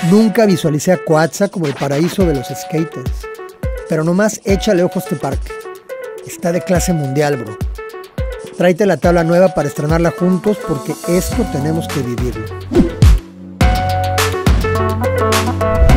Nunca visualicé a Coatza como el paraíso de los skaters. Pero nomás échale ojo a este parque. Está de clase mundial, bro. Tráete la tabla nueva para estrenarla juntos porque esto tenemos que vivirlo.